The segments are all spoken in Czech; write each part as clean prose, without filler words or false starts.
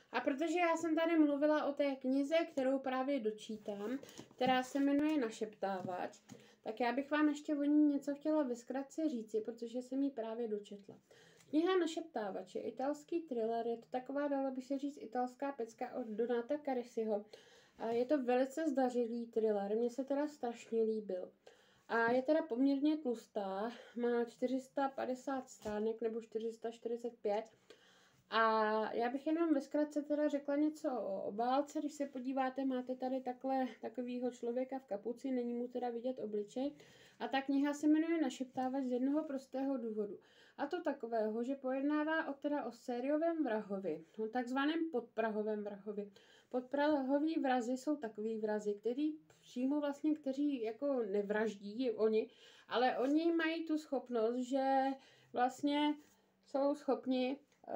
A protože já jsem tady mluvila o té knize, kterou právě dočítám, která se jmenuje Našeptávač, tak já bych vám ještě o ní něco chtěla ve zkratce říci, protože jsem ji právě dočetla. Kniha Našeptávač je italský thriller, je to taková, dalo by se říct, italská pecka od Donata Carisiho. A je to velice zdařilý thriller, mně se teda strašně líbil. A je teda poměrně tlustá, má 450 stránek nebo 445. A já bych jenom ve zkratce teda řekla něco o obálce. Když se podíváte, máte tady takovýho člověka v kapuci, není mu teda vidět obličej. A ta kniha se jmenuje Našeptávač z jednoho prostého důvodu. A to takového, že pojednává o sériovém vrahovi, o takzvaném podprahovém vrahovi. Podprahoví vrazi jsou takový vrazi, kteří jako nevraždí oni, ale oni mají tu schopnost, že vlastně jsou schopni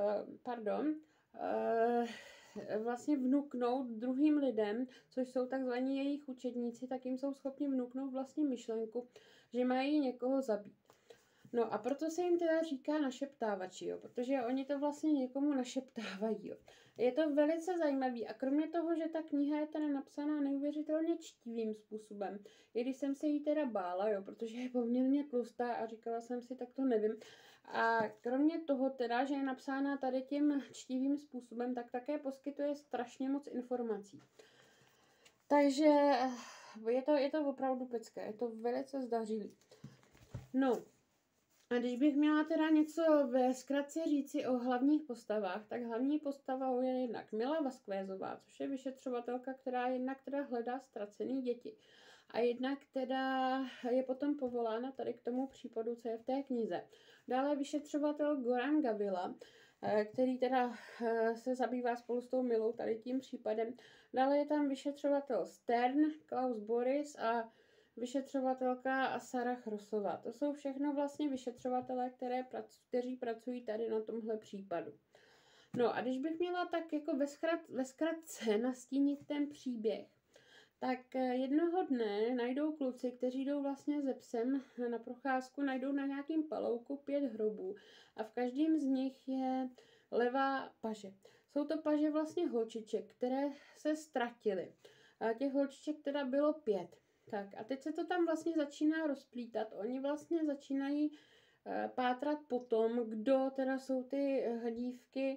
vlastně vnuknout druhým lidem, což jsou takzvaní jejich učedníci, tak jim jsou schopni vnuknout vlastně myšlenku, že mají někoho zabít. No a proto se jim teda říká našeptávači, jo, protože oni to vlastně někomu našeptávají. Jo. Je to velice zajímavý a kromě toho, že ta kniha je teda napsaná neuvěřitelně čtivým způsobem, i když jsem se jí teda bála, jo, protože je poměrně tlustá a říkala jsem si, tak to nevím. A kromě toho teda, že je napsána tady tím čtivým způsobem, tak také poskytuje strašně moc informací. Takže je to opravdu pecka, je to velice zdařilý. No, a když bych měla teda něco ve zkratce říci o hlavních postavách, tak hlavní postavou je jednak Mila Vasquezová, což je vyšetřovatelka, která hledá ztracené děti. A jednak teda je potom povolána tady k tomu případu, co je v té knize. Dále vyšetřovatel Goran Gavila, který teda se zabývá spolu s tou Milou tady tím případem. Dále je tam vyšetřovatel Stern, Klaus Boris a vyšetřovatelka Sara Chrosová. To jsou všechno vlastně vyšetřovatelé, kteří pracují tady na tomhle případu. No a když bych měla tak jako ve zkratce nastínit ten příběh, tak jednoho dne najdou kluci, kteří jdou vlastně se psem na procházku, najdou na nějakým palouku 5 hrobů a v každém z nich je levá paže. Jsou to paže vlastně holčiček, které se ztratily. A těch holčiček teda bylo 5. Tak a teď se to tam vlastně začíná rozplítat. Oni vlastně začínají pátrat po tom, kdo teda jsou ty dívky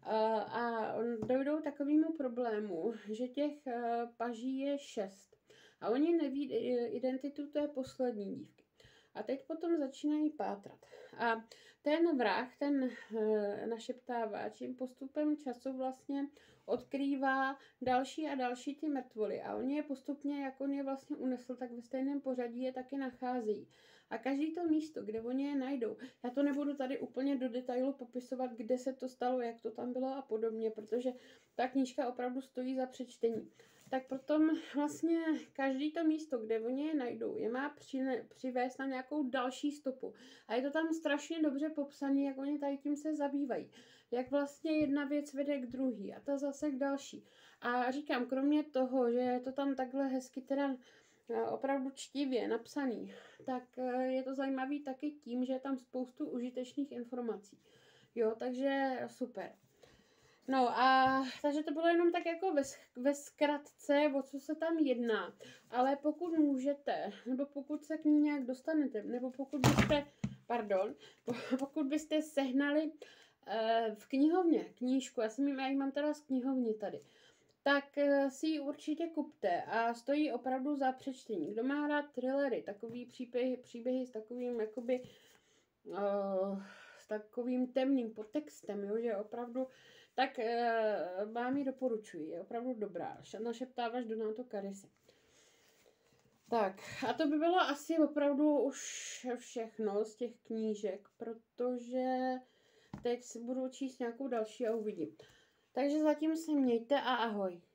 a dojdou takovému problému, že těch paží je 6. A oni neví identitu té poslední dívky. A teď potom začínají pátrat. A ten vrah, ten našeptávač, jim postupem času vlastně odkrývá další a další ty mrtvoly. A oni je postupně, jak on je vlastně unesl, tak ve stejném pořadí je taky nacházejí. A každý to místo, kde oni je najdou, já to nebudu tady úplně do detailu popisovat, kde se to stalo, jak to tam bylo a podobně, protože ta knížka opravdu stojí za přečtení. Tak potom vlastně každý to místo, kde oni je najdou, je má přivést na nějakou další stopu. A je to tam strašně dobře popsané, jak oni tady tím se zabývají. Jak vlastně jedna věc vede k druhý a ta zase k další. A říkám, kromě toho, že je to tam takhle hezky teda opravdu čtivě napsaný, tak je to zajímavý taky tím, že je tam spoustu užitečných informací. Jo, takže super. No a takže to bylo jenom tak jako ve zkratce, o co se tam jedná. Ale pokud můžete, nebo pokud se k ní nějak dostanete, nebo pokud byste sehnali v knihovně knížku, já ji mám teda z knihovny tady, tak si ji určitě kupte a stojí opravdu za přečtení. Kdo má rád thrillery, takový příběhy s takovým jakoby s takovým temným podtextem, jo, že opravdu, tak vám ji doporučuji, je opravdu dobrá. Našeptávač Donato Carisi. Tak, a to by bylo asi opravdu už všechno z těch knížek, protože teď si budu číst nějakou další a uvidím. Takže zatím se mějte a ahoj.